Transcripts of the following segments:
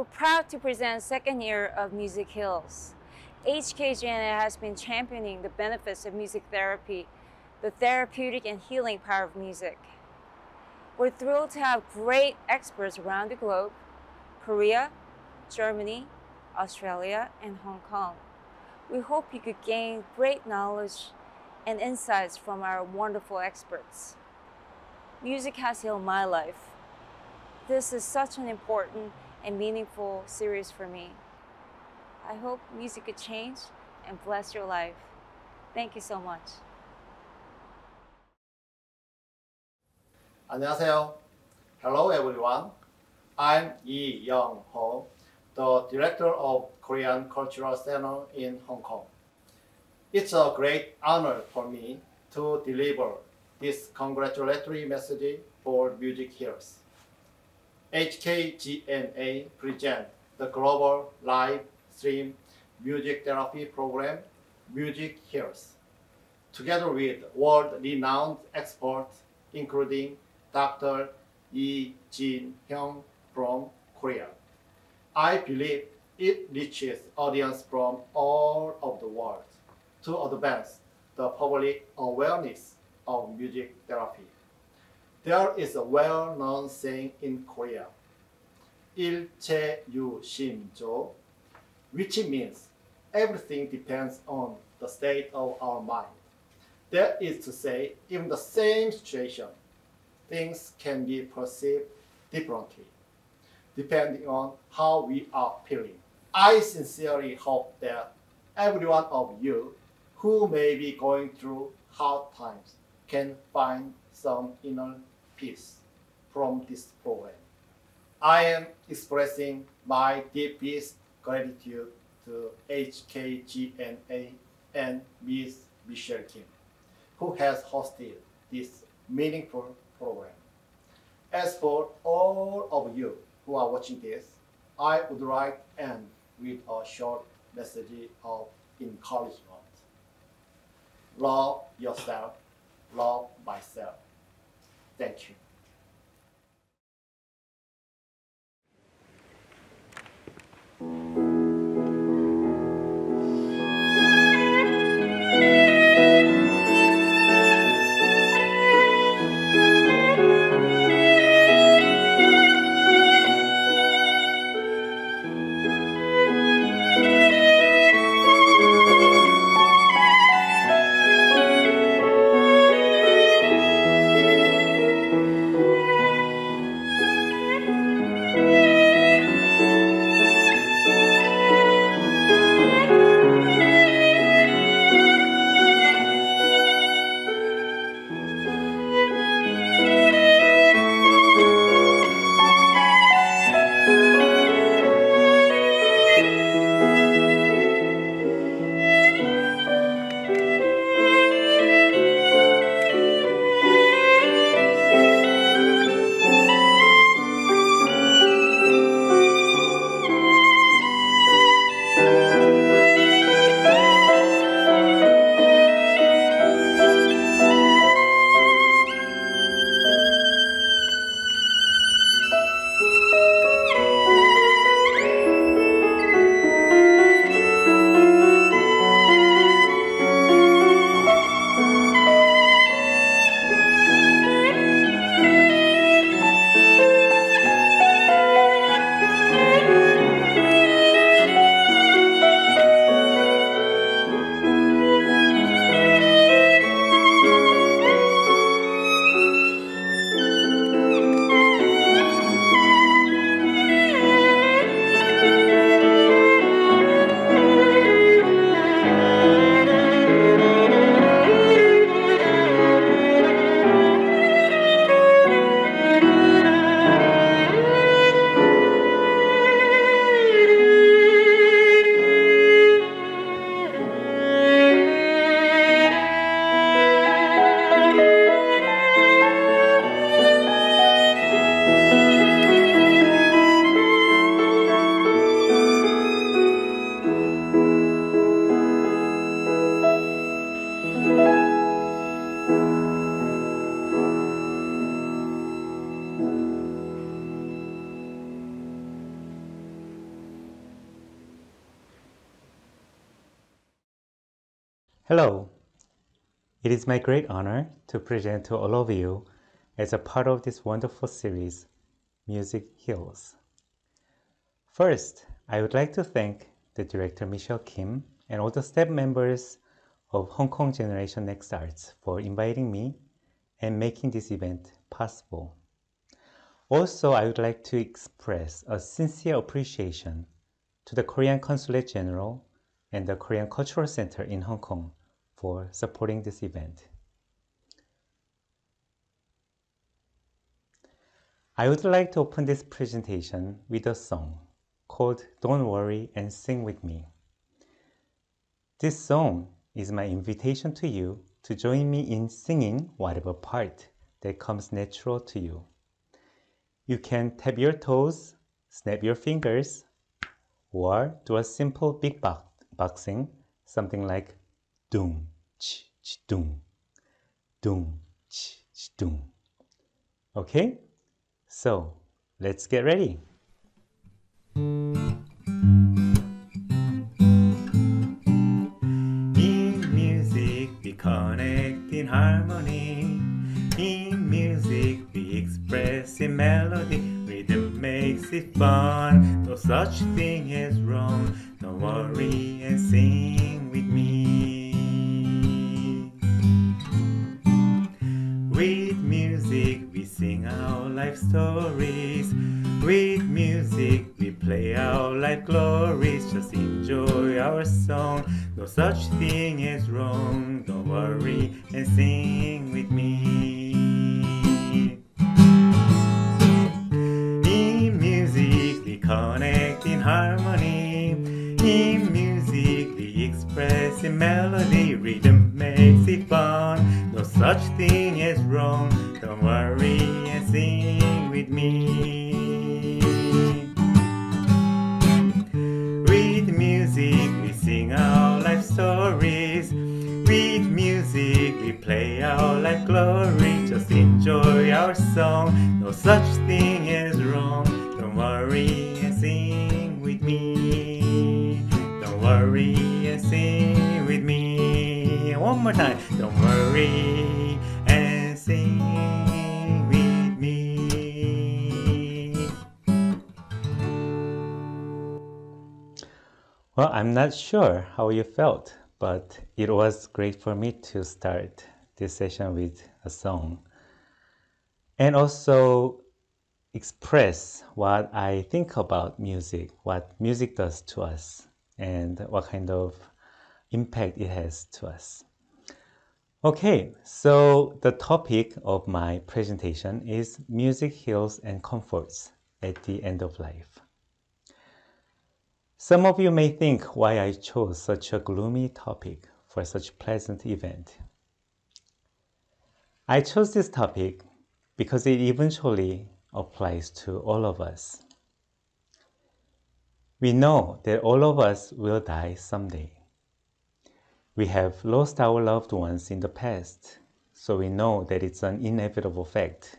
proud to present second year of Music Heals. HKGNA has been championing the benefits of music therapy, the therapeutic and healing power of music. We're thrilled to have great experts around the globe, Korea, Germany, Australia, and Hong Kong. We hope you could gain great knowledge and insights from our wonderful experts. Music has healed my life. This is such an important and meaningful series for me. I hope music could change and bless your life. Thank you so much. 안녕하세요. Hello everyone. I'm Yi Young-ho, the director of Korean Cultural Center in Hong Kong. It's a great honor for me to deliver this congratulatory message for music healers. HKGNA presents the global live stream music therapy program, Music Heals, together with world-renowned experts, including Dr. Lee Jin-hyung from Korea. I believe it reaches audience from all over the world to advance the public awareness of music therapy. There is a well-known saying in Korea, 일체유심조, which means everything depends on the state of our mind. That is to say, even the same situation, things can be perceived differently, depending on how we are feeling. I sincerely hope that every one of you who may be going through hard times can find some inner peace from this program. I am expressing my deepest gratitude to HKGNA and Ms. Michelle Kim, who has hosted this meaningful program. As for all of you who are watching this, I would like to end with a short message of encouragement. Love yourself, love myself. Thank you. Hello, it is my great honor to present to all of you as a part of this wonderful series, Music Heals. First, I would like to thank the director Michelle Kim and all the staff members of Hong Kong Generation Next Arts for inviting me and making this event possible. Also, I would like to express a sincere appreciation to the Korean Consulate General and the Korean Cultural Center in Hong Kong for supporting this event. I would like to open this presentation with a song called Don't Worry and Sing With Me. This song is my invitation to you to join me in singing whatever part that comes natural to you. You can tap your toes, snap your fingers, or do a simple beatboxing, something like doom, ch, doom, doom, ch, doom. Okay? So, let's get ready. In music, we connect in harmony. In music, we express in melody. Rhythm makes it fun. No such thing as wrong. Don't worry and sing with me. With music, we sing our life stories. With music, we play our life glories. Just enjoy our song. No such thing as wrong. Don't worry and sing with me. In music, we connect in harmony. In music, we express in melody. Rhythm makes it fun. No such thing as wrong. Don't worry and sing with me. With music, we sing our life stories. With music, we play our life glory. Just enjoy our song. No such thing as wrong. Don't worry and sing with me. Don't worry and sing with me. One more time. Don't worry and sing with me. Well, I'm not sure how you felt, but it was great for me to start this session with a song and also express what I think about music, what music does to us, and what kind of impact it has to us. Okay, so the topic of my presentation is music heals and comforts at the end of life. Some of you may think why I chose such a gloomy topic for such pleasant event. I chose this topic because it eventually applies to all of us. We know that all of us will die someday. We have lost our loved ones in the past, so we know that it's an inevitable fact.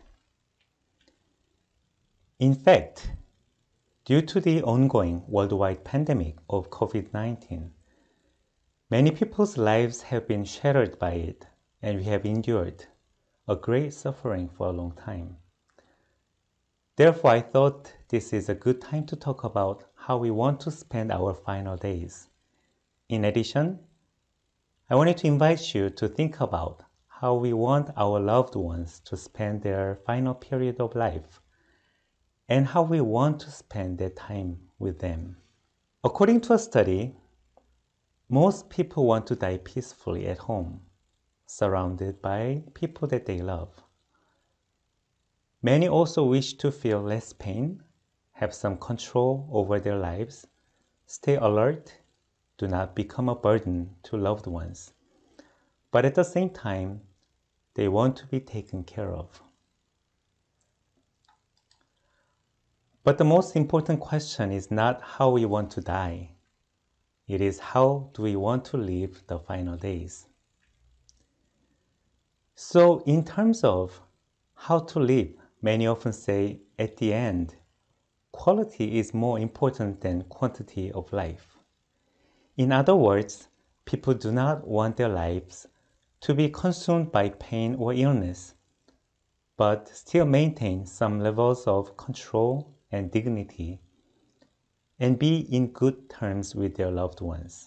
In fact, due to the ongoing worldwide pandemic of COVID-19, many people's lives have been shattered by it, and we have endured a great suffering for a long time. Therefore, I thought this is a good time to talk about how we want to spend our final days. In addition, I wanted to invite you to think about how we want our loved ones to spend their final period of life and how we want to spend their time with them. According to a study, most people want to die peacefully at home, surrounded by people that they love. Many also wish to feel less pain, have some control over their lives, stay alert, do not become a burden to loved ones. But at the same time, they want to be taken care of. But the most important question is not how we want to die. It is how do we want to live the final days. So in terms of how to live, many often say at the end, quality is more important than quantity of life. In other words, people do not want their lives to be consumed by pain or illness, but still maintain some levels of control and dignity and be in good terms with their loved ones.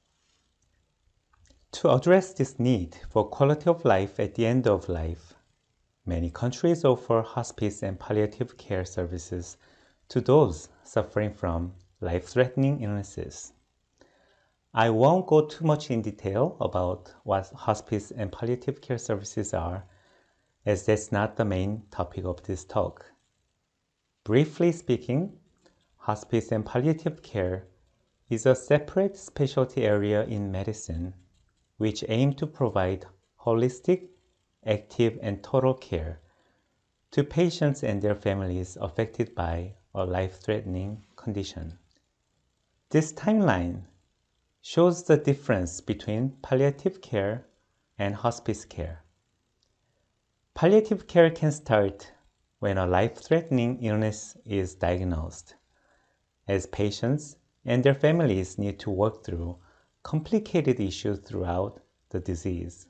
To address this need for quality of life at the end of life, many countries offer hospice and palliative care services to those suffering from life-threatening illnesses. I won't go too much in detail about what hospice and palliative care services are, as that's not the main topic of this talk. Briefly speaking, hospice and palliative care is a separate specialty area in medicine which aim to provide holistic, active, and total care to patients and their families affected by a life-threatening condition. This timeline shows the difference between palliative care and hospice care. Palliative care can start when a life-threatening illness is diagnosed, as patients and their families need to work through complicated issues throughout the disease.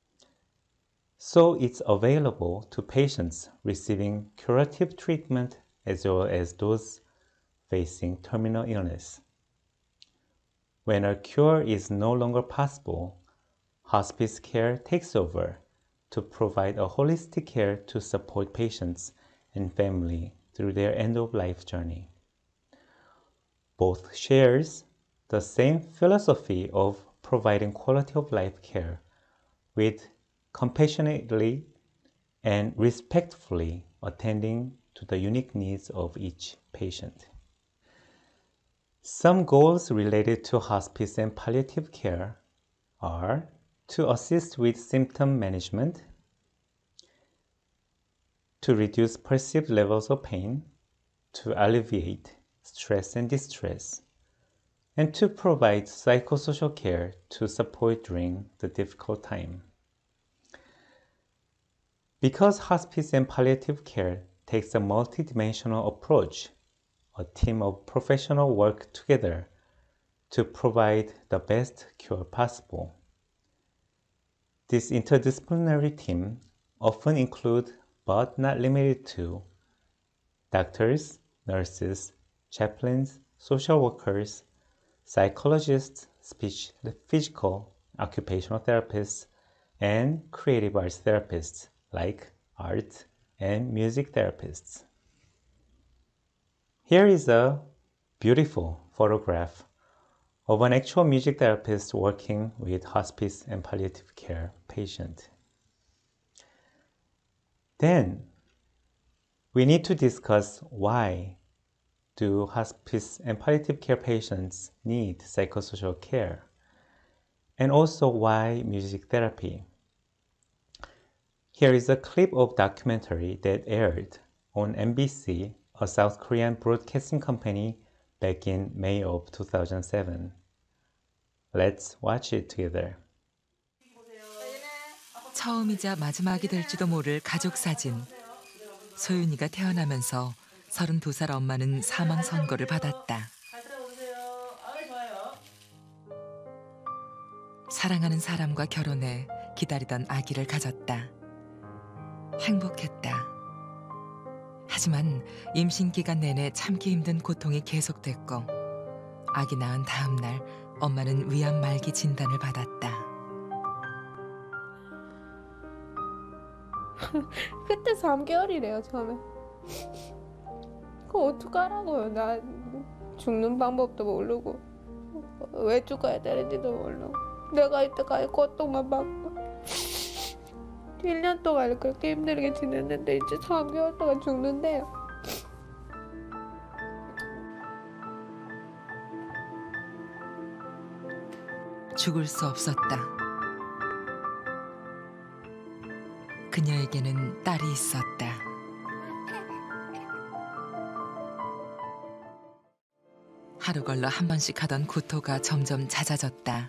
So it's available to patients receiving curative treatment as well as those facing terminal illness. When a cure is no longer possible, hospice care takes over to provide a holistic care to support patients and family through their end-of-life journey. Both shares the same philosophy of providing quality of life care with compassionately and respectfully attending to the unique needs of each patient. Some goals related to hospice and palliative care are to assist with symptom management, to reduce perceived levels of pain, to alleviate stress and distress, and to provide psychosocial care to support during the difficult time. Because hospice and palliative care takes a multidimensional approach, a team of professionals work together to provide the best cure possible. This interdisciplinary team often includes, but not limited to, doctors, nurses, chaplains, social workers, psychologists, speech, physical, occupational therapists, and creative arts therapists like art and music therapists. Here is a beautiful photograph of an actual music therapist working with hospice and palliative care patient. Then, we need to discuss why do hospice and palliative care patients need psychosocial care, and also why music therapy. Here is a clip of documentary that aired on MBC, a South Korean broadcasting company, back in May of 2007. Let's watch it together. 처음이자 마지막이 될지도 모를 가족 사진. 소윤이가 태어나면서 32살 엄마는 사망 선고를 받았다. 사랑하는 사람과 결혼해 기다리던 아기를 가졌다. 행복했다. 하지만 임신 기간 내내 참기 힘든 고통이 계속됐고 아기 낳은 다음 날 엄마는 위암 말기 진단을 받았다. 그때 3개월이래요 처음에. 그거 어떡하라고요. 나 죽는 방법도 모르고 왜 죽어야 되는지도 모르고 내가 이때까지 고통만 받고 1년 동안 그렇게 힘들게 지냈는데 이제 3개월 동안 죽는데요. 죽을 수 없었다. 그녀에게는 딸이 있었다. 하루 걸러 한 번씩 하던 구토가 점점 잦아졌다.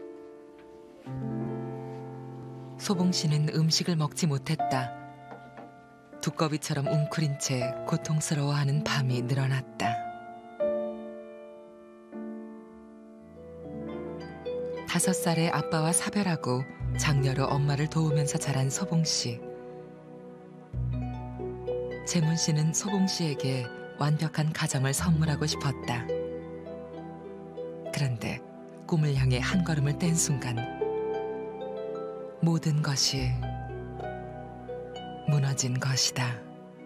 소봉 씨는 음식을 먹지 못했다. 두꺼비처럼 웅크린 채 고통스러워하는 밤이 늘어났다. 5살의 아빠와 사별하고 장녀로 엄마를 도우면서 자란 소봉 씨. 재문 씨는 소봉 씨에게 완벽한 가정을 선물하고 싶었다. 그런데 꿈을 향해 한 걸음을 뗀 순간 모든 것이 무너진 것이다.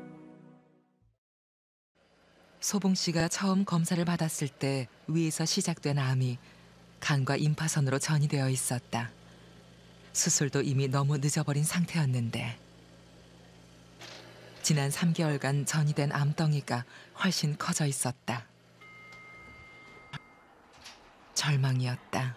소봉 씨가 처음 검사를 받았을 때 위에서 시작된 암이 간과 임파선으로 전이되어 있었다. 수술도 이미 너무 늦어버린 상태였는데 지난 3개월간 전이된 암덩이가 훨씬 커져 있었다. 절망이었다.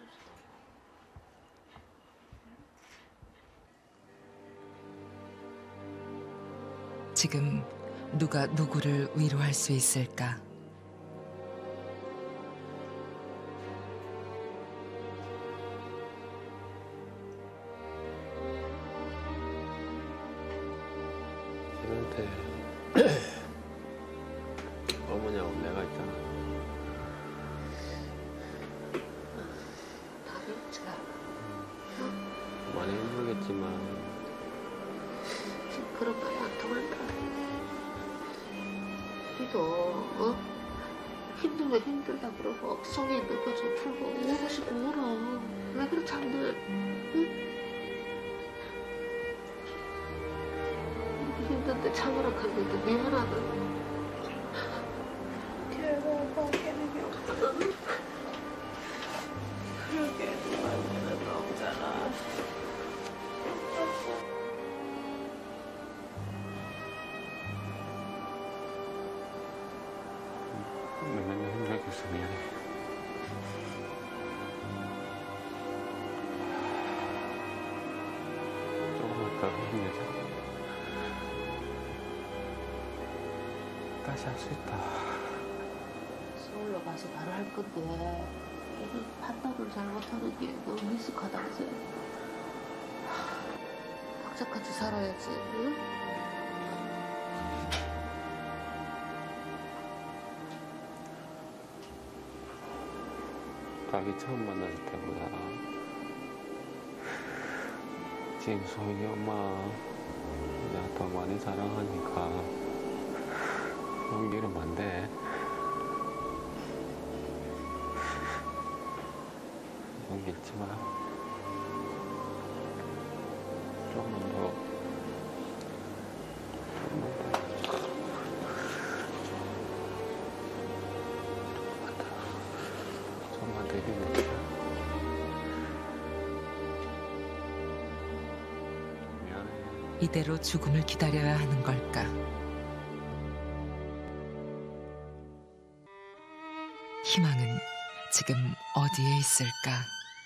지금 누가 누구를 위로할 수 있을까? 쟤한테 어머니하고 내가 있잖아. 많이 힘들겠지만 그런 말이 안 통한다. 니도 힘들면 힘들다 그러고 속에 있는 거 좀 풀고 울고 싶고 울어. 왜 그래 잠들? 응? 힘든데 참으라 하는데 미안하다. 걔가 걔는 게 없어. 그러게 누가 없잖아. 맨날 힘들겠어. 미안해. 조금만 더 힘내자. 다시 할 수 있다. 서울로 가서 바로 할 건데 괜히 판단을 잘못하는 게 너무 미숙하다면서. 박자같이 살아야지. 응? 자기 처음 만났을 때보다 지금 소희 엄마 내가 더 많이 사랑하니까 용기 이러면 안 돼. 용기 잃지 마. 조금만 더. 조금만 더 힘내자. 미안해. 이대로 죽음을 기다려야 하는 걸까? 희망은 지금 어디에 있을까?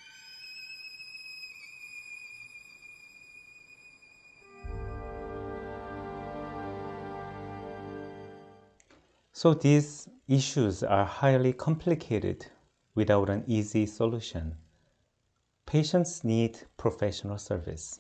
So these issues are highly complicated without an easy solution. Patients need professional service.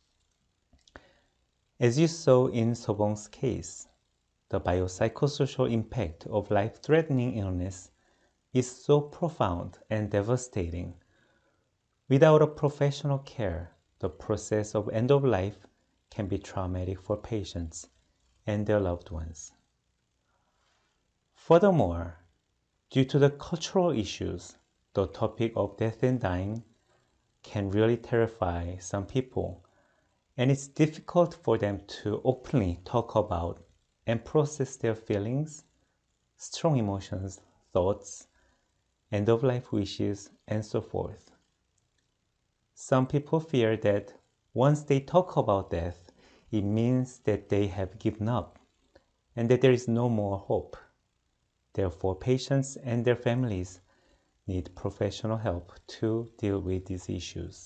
As you saw in Sobong's case, the biopsychosocial impact of life-threatening illness is so profound and devastating. Without a professional care, the process of end of life can be traumatic for patients and their loved ones. Furthermore, due to the cultural issues, the topic of death and dying can really terrify some people, and it's difficult for them to openly talk about and process their feelings, strong emotions, thoughts, end-of-life wishes, and so forth. Some people fear that once they talk about death, it means that they have given up and that there is no more hope. Therefore, patients and their families need professional help to deal with these issues.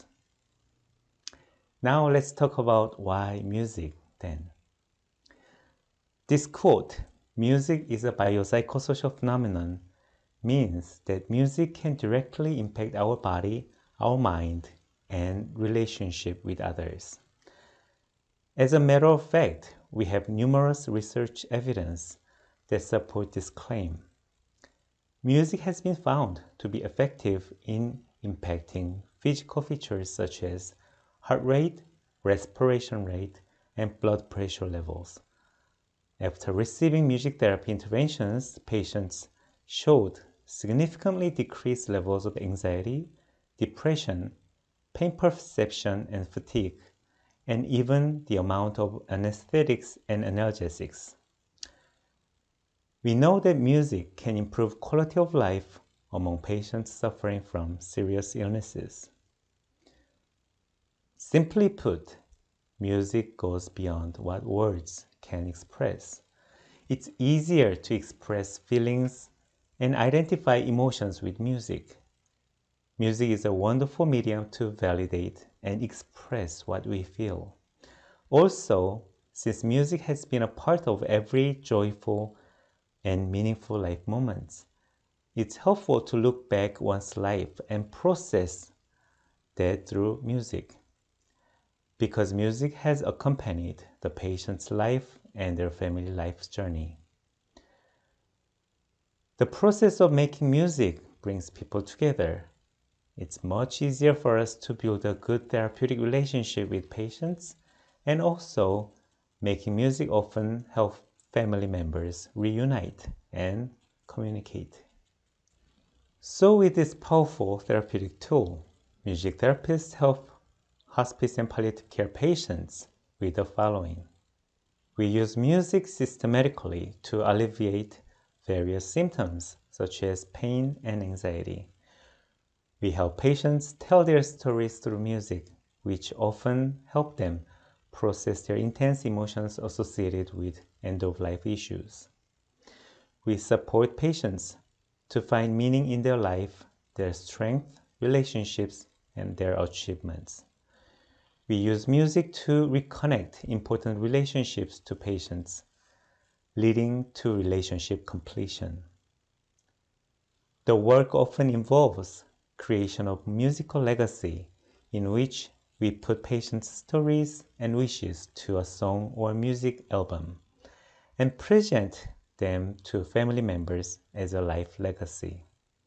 Now let's talk about why music then. This quote, "Music is a biopsychosocial phenomenon," means that music can directly impact our body, our mind, and relationship with others. As a matter of fact, we have numerous research evidence that support this claim. Music has been found to be effective in impacting physical features such as heart rate, respiration rate, and blood pressure levels. After receiving music therapy interventions, patients showed significantly decreased levels of anxiety, depression, pain perception and fatigue, and even the amount of anesthetics and analgesics. We know that music can improve quality of life among patients suffering from serious illnesses. Simply put, music goes beyond what words can express. It's easier to express feelings and identify emotions with music. Music is a wonderful medium to validate and express what we feel. Also, since music has been a part of every joyful and meaningful life moments, it's helpful to look back one's life and process that through music. Because music has accompanied the patient's life and their family life's journey. The process of making music brings people together. It's much easier for us to build a good therapeutic relationship with patients, and also making music often helps family members reunite and communicate. So with this powerful therapeutic tool, music therapists help hospice and palliative care patients with the following. We use music systematically to alleviate various symptoms such as pain and anxiety. We help patients tell their stories through music, which often help them process their intense emotions associated with end-of-life issues. We support patients to find meaning in their life, their strength, relationships, and their achievements. We use music to reconnect important relationships to patients, leading to relationship completion. The work often involves creation of musical legacy in which we put patients' stories and wishes to a song or music album and present them to family members as a life legacy.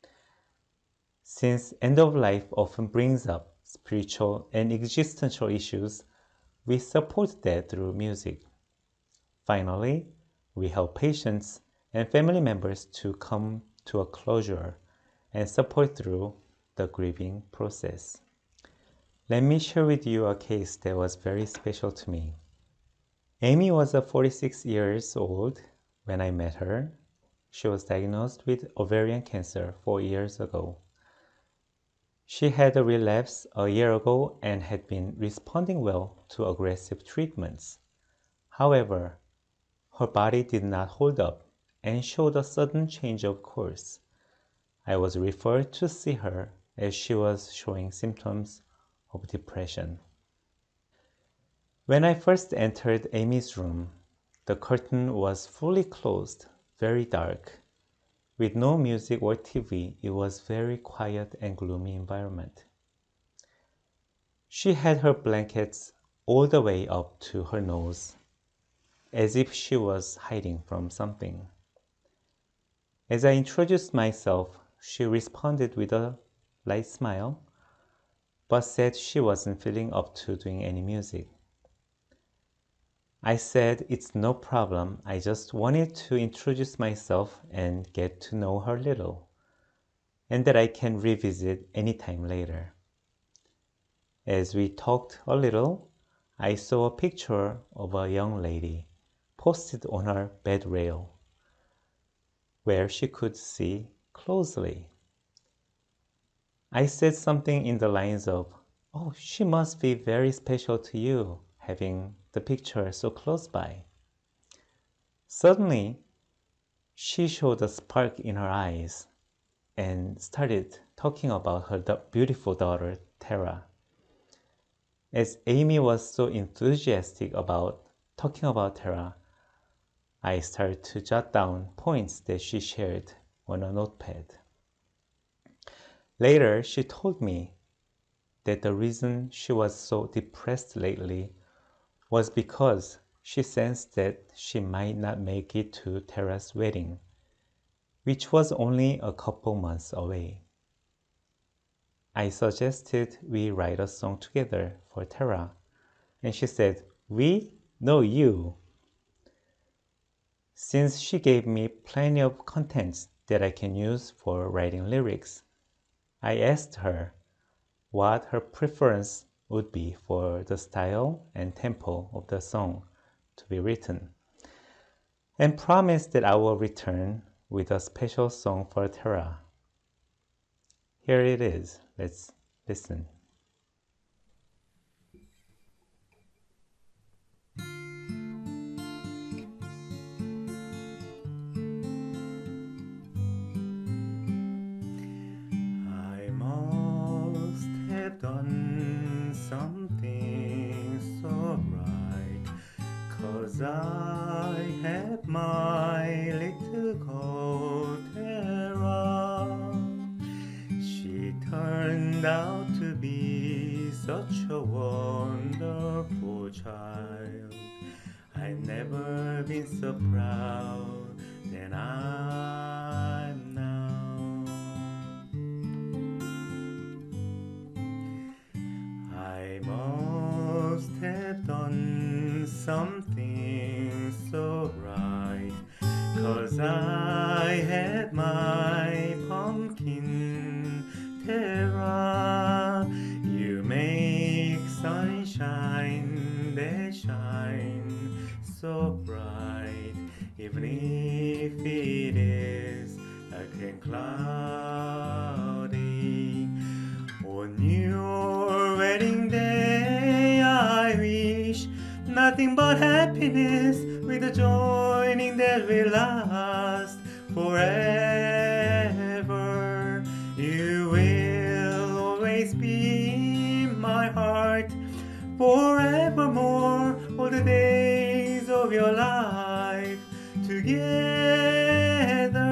Since end of life often brings up spiritual and existential issues, we support that through music. Finally, we help patients and family members to come to a closure and support through the grieving process. Let me share with you a case that was very special to me. Amy was 46 years old when I met her. She was diagnosed with ovarian cancer 4 years ago. She had a relapse a year ago and had been responding well to aggressive treatments. However, her body did not hold up and showed a sudden change of course. I was referred to see her as she was showing symptoms of depression. When I first entered Amy's room, the curtain was fully closed, very dark. With no music or TV, it was very quiet and gloomy environment. She had her blankets all the way up to her nose, as if she was hiding from something. As I introduced myself, she responded with a light smile, but said she wasn't feeling up to doing any music. I said it's no problem, I just wanted to introduce myself and get to know her a little, and that I can revisit anytime later. As we talked a little, I saw a picture of a young lady posted on her bed rail, where she could see closely. I said something in the lines of, "Oh, she must be very special to you, having the picture so close by." Suddenly, she showed a spark in her eyes and started talking about her beautiful daughter, Tara. As Amy was so enthusiastic about talking about Tara, I started to jot down points that she shared on a notepad. Later, she told me that the reason she was so depressed lately was because she sensed that she might not make it to Tara's wedding, which was only a couple months away. I suggested we write a song together for Tara, and she said, "We? No, you." Since she gave me plenty of contents that I can use for writing lyrics, I asked her what her preference would be for the style and tempo of the song to be written, and promised that I will return with a special song for Tara. Here it is. Let's listen. I must have done something so right, 'cause I had my little girl Tara. She turned out to be such a wonderful child. I've never been so proud than I'm now. I must have done something so right, 'cause I had my pumpkin Tara. You make sunshine that shine so bright, even if it is dark and cloudy. On your wedding day I wish nothing but happiness, with a joining that will last forever. You will always be in my heart forevermore, all the days of your life together.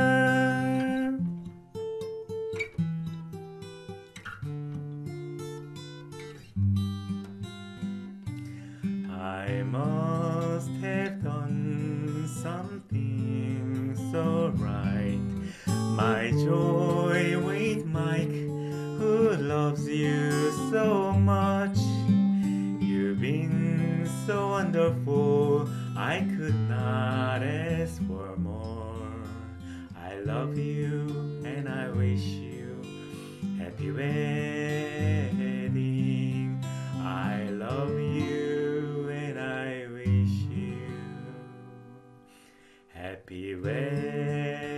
I must have done something so right. My joy with Mike, who loves you so much. You've been so wonderful, I could not ask for more. I love you and I wish you happy wedding. I love you and I wish you happy wedding.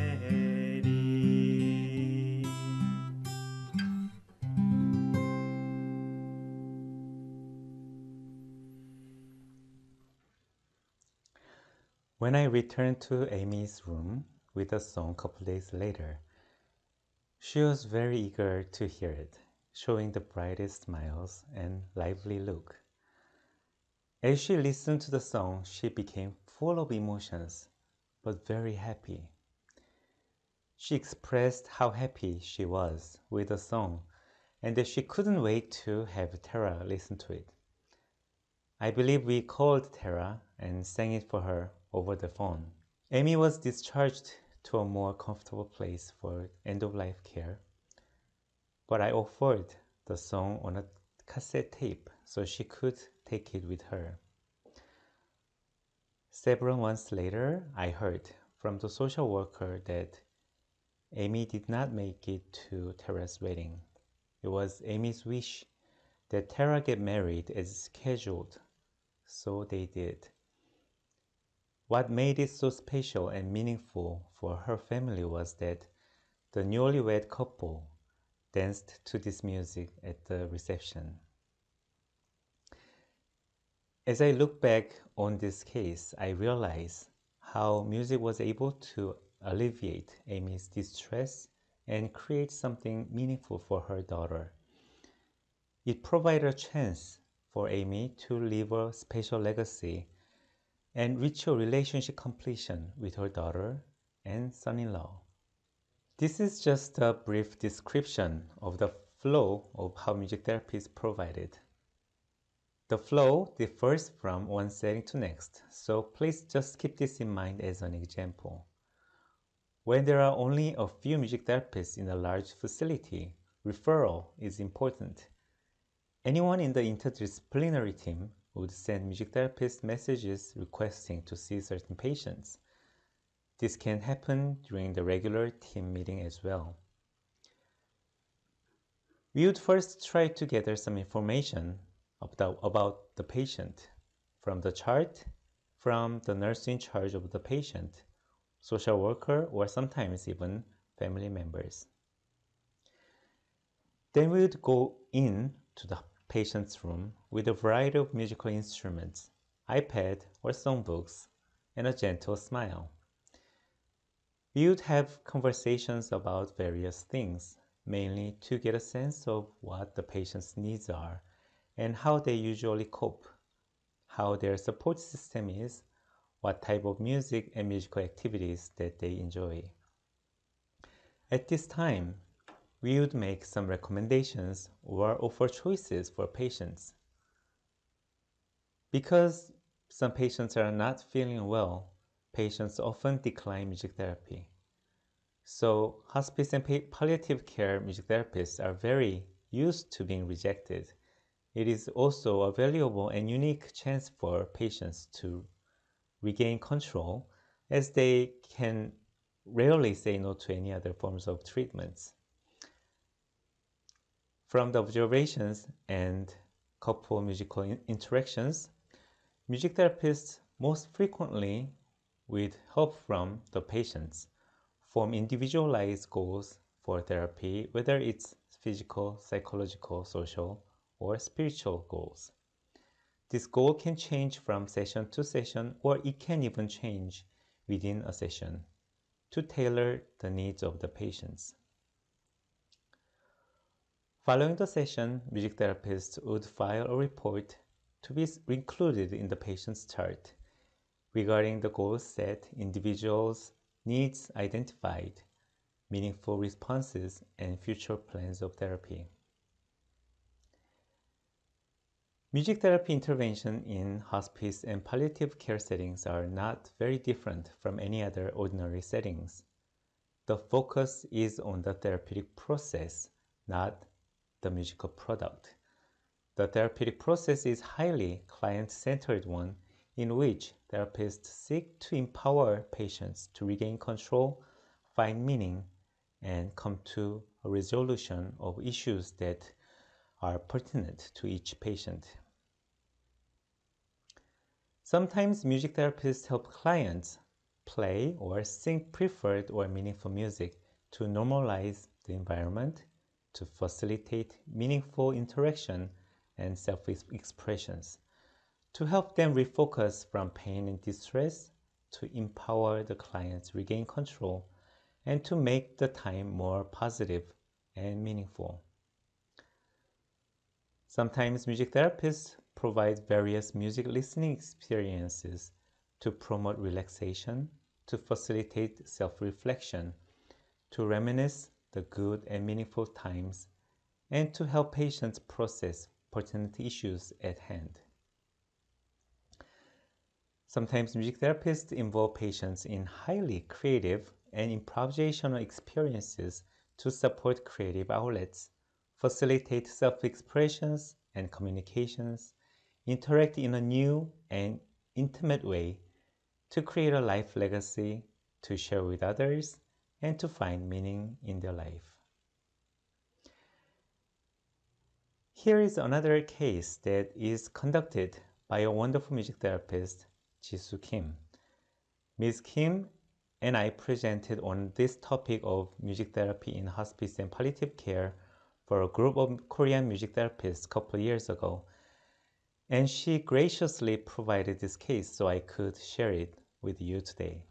When I returned to Amy's room with the song a couple days later, she was very eager to hear it, showing the brightest smiles and lively look. As she listened to the song, she became full of emotions, but very happy. She expressed how happy she was with the song and that she couldn't wait to have Tara listen to it. I believe we called Tara and sang it for her over the phone. Amy was discharged to a more comfortable place for end-of-life care, but I offered the song on a cassette tape so she could take it with her. Several months later, I heard from the social worker that Amy did not make it to Tara's wedding. It was Amy's wish that Tara get married as scheduled, so they did. What made it so special and meaningful for her family was that the newlywed couple danced to this music at the reception. As I look back on this case, I realize how music was able to alleviate Amy's distress and create something meaningful for her daughter. It provided a chance for Amy to leave a special legacy and reach a relationship completion with her daughter and son-in-law. This is just a brief description of the flow of how music therapy is provided. The flow differs from one setting to next, so please just keep this in mind as an example. When there are only a few music therapists in a large facility, referral is important. Anyone in the interdisciplinary team would send music therapist messages requesting to see certain patients. This can happen during the regular team meeting as well. We would first try to gather some information about the patient from the chart, from the nurse in charge of the patient, social worker, or sometimes even family members. Then we would go in to the patient's room with a variety of musical instruments, iPad or songbooks, and a gentle smile. We would have conversations about various things, mainly to get a sense of what the patient's needs are and how they usually cope, how their support system is, what type of music and musical activities that they enjoy. At this time, we would make some recommendations or offer choices for patients. Because some patients are not feeling well, patients often decline music therapy. So hospice and palliative care music therapists are very used to being rejected. It is also a valuable and unique chance for patients to regain control, as they can rarely say no to any other forms of treatments. From the observations and couple musical interactions, music therapists most frequently, with help from the patients, form individualized goals for therapy, whether it's physical, psychological, social, or spiritual goals. This goal can change from session to session, or it can even change within a session to tailor the needs of the patients. Following the session, music therapists would file a report to be included in the patient's chart regarding the goals set, individuals' needs identified, meaningful responses, and future plans of therapy. Music therapy intervention in hospice and palliative care settings are not very different from any other ordinary settings. The focus is on the therapeutic process, not the musical product. The therapeutic process is highly client-centered one in which therapists seek to empower patients to regain control, find meaning, and come to a resolution of issues that are pertinent to each patient. Sometimes music therapists help clients play or sing preferred or meaningful music to normalize the environment, to facilitate meaningful interaction and self-expressions, to help them refocus from pain and distress, to empower the clients regain control, and to make the time more positive and meaningful. Sometimes music therapists provide various music listening experiences to promote relaxation, to facilitate self-reflection, to reminisce the good and meaningful times, and to help patients process pertinent issues at hand. Sometimes music therapists involve patients in highly creative and improvisational experiences to support creative outlets, facilitate self-expressions and communications, interact in a new and intimate way to create a life legacy, to share with others, and to find meaning in their life. Here is another case that is conducted by a wonderful music therapist, Jisoo Kim. Ms. Kim and I presented on this topic of music therapy in hospice and palliative care for a group of Korean music therapists a couple of years ago, and she graciously provided this case so I could share it with you today.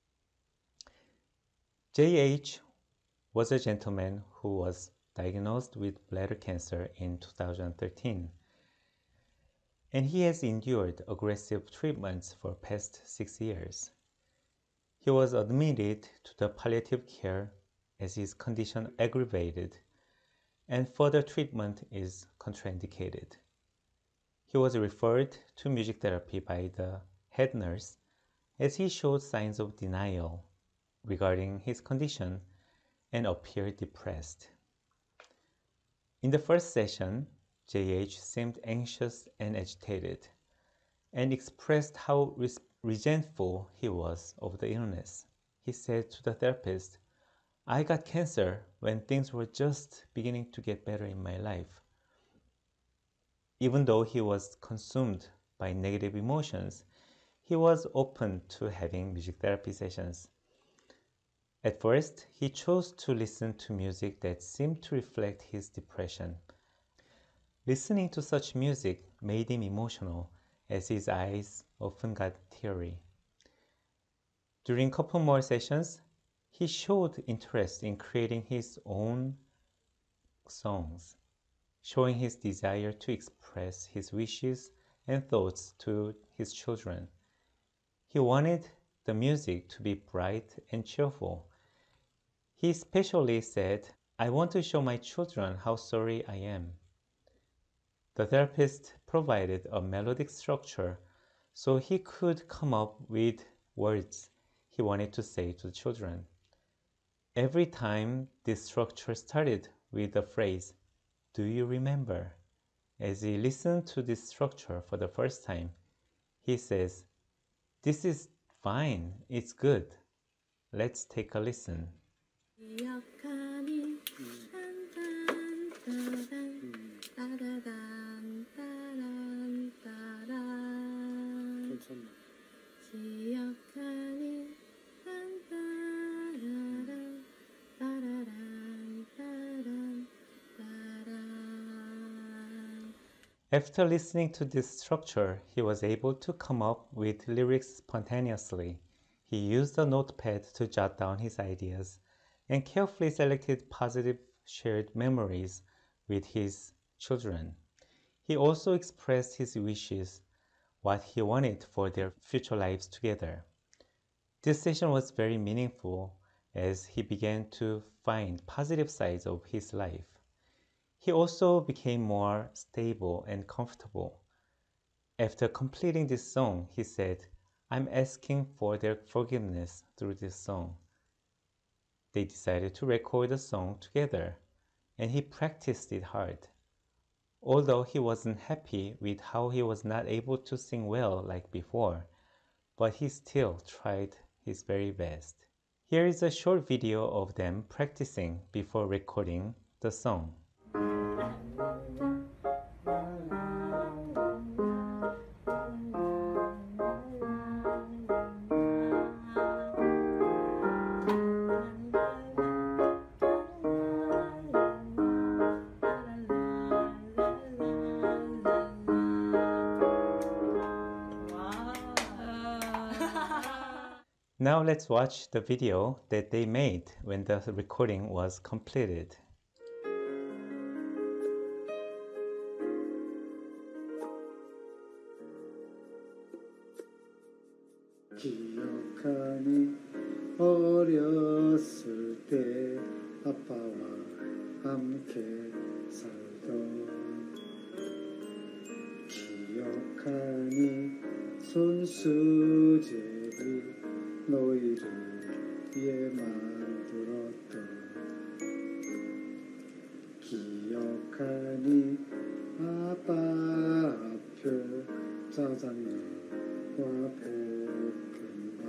JH was a gentleman who was diagnosed with bladder cancer in 2013, and he has endured aggressive treatments for past 6 years. He was admitted to the palliative care as his condition aggravated and further treatment is contraindicated. He was referred to music therapy by the head nurse as he showed signs of denial regarding his condition and appeared depressed. In the first session, JH seemed anxious and agitated and expressed how resentful he was of the illness. He said to the therapist, "I got cancer when things were just beginning to get better in my life." Even though he was consumed by negative emotions, he was open to having music therapy sessions. At first, he chose to listen to music that seemed to reflect his depression. Listening to such music made him emotional, as his eyes often got teary. During a couple more sessions, he showed interest in creating his own songs, showing his desire to express his wishes and thoughts to his children. He wanted the music to be bright and cheerful. He especially said, "I want to show my children how sorry I am." The therapist provided a melodic structure so he could come up with words he wanted to say to the children. Every time this structure started with the phrase, "Do you remember?" As he listened to this structure for the first time, he says, "This is fine, it's good. Let's take a listen." After listening to this structure, he was able to come up with lyrics spontaneously. He used a notepad to jot down his ideas and carefully selected positive shared memories with his children. He also expressed his wishes, what he wanted for their future lives together. This session was very meaningful as he began to find positive sides of his life. He also became more stable and comfortable. After completing this song, he said, "I'm asking for their forgiveness through this song." They decided to record the song together, and he practiced it hard. Although he wasn't happy with how he was not able to sing well like before, but he still tried his very best. Here is a short video of them practicing before recording the song. Now let's watch the video that they made when the recording was completed. 기억하니 어렸을 때 아빠와 함께 살던 기억하니 손수제를 너희를 위해 만들었던 기억하니 아빠표 짜장면과 볶음밥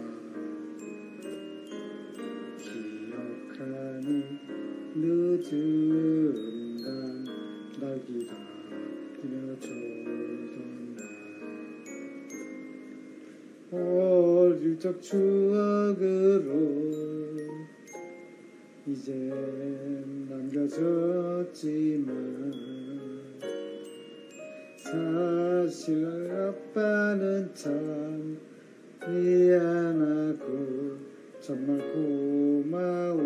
기억하니 늦은 날 날 기다리며 졸던 날 어릴 적 추억으로 이젠 남겨졌지만 사실 아빠는 참 미안하고 정말 고마워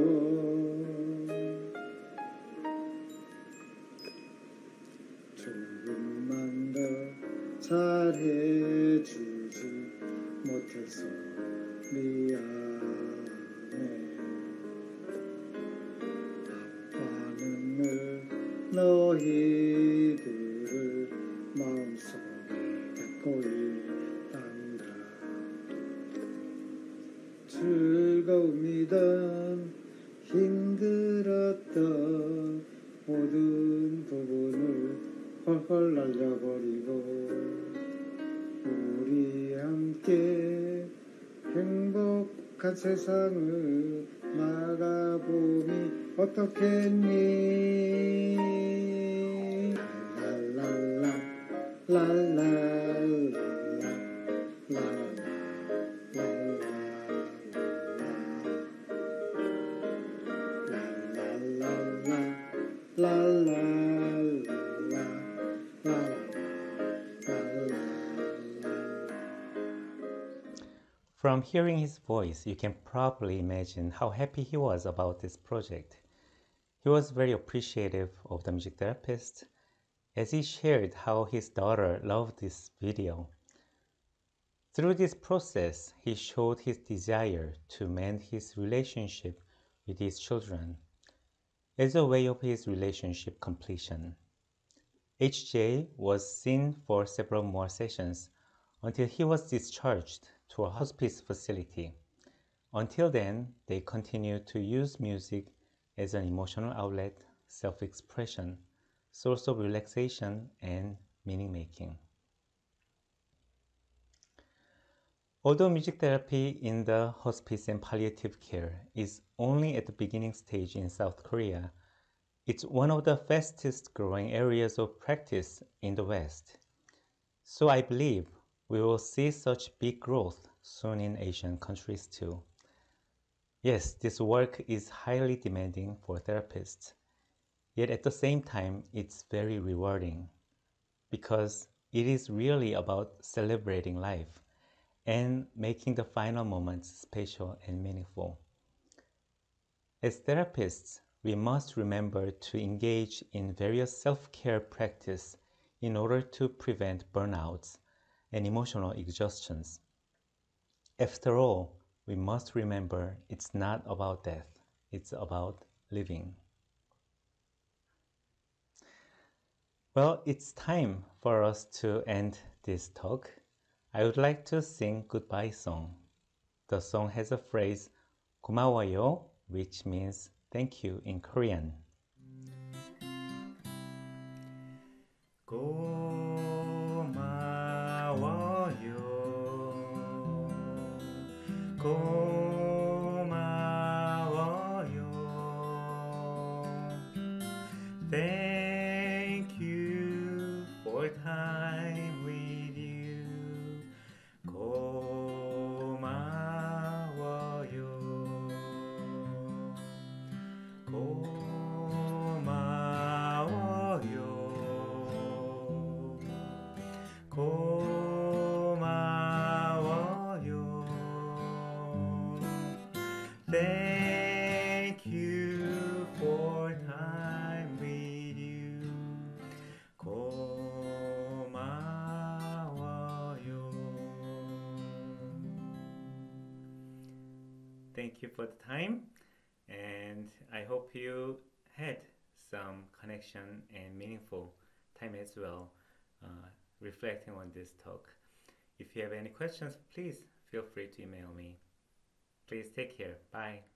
조금만 더 잘해주지 못해서 미안해 아빠는 늘 너희들을 마음속에 갖고 있단다 즐거움이든 힘들었던 모든 함께 행복한 세상을 나가보니 어떻겠니 랄랄라 랄랄라 From hearing his voice, you can probably imagine how happy he was about this project. He was very appreciative of the music therapist as he shared how his daughter loved this video. Through this process, he showed his desire to mend his relationship with his children as a way of his relationship completion. HJ was seen for several more sessions until he was discharged to a hospice facility. Until then, they continued to use music as an emotional outlet, self-expression, source of relaxation, and meaning-making. Although music therapy in the hospice and palliative care is only at the beginning stage in South Korea, it's one of the fastest growing areas of practice in the West. So I believe we will see such big growth soon in Asian countries too. Yes, this work is highly demanding for therapists, yet at the same time, it's very rewarding because it is really about celebrating life and making the final moments special and meaningful. As therapists, we must remember to engage in various self-care practice in order to prevent burnouts and emotional exhaustions. After all, we must remember it's not about death, it's about living. Well, it's time for us to end this talk. I would like to sing goodbye song. The song has a phrase 고마워요, which means thank you in Korean. Thank you for time with you. 고마워요. 고마워요. 고마워요. Thank you for time with you. 고마워요. Thank you for the time, and I hope you had some connection and meaningful time as well, reflecting on this talk. If you have any questions, please feel free to email me. Please take care. Bye.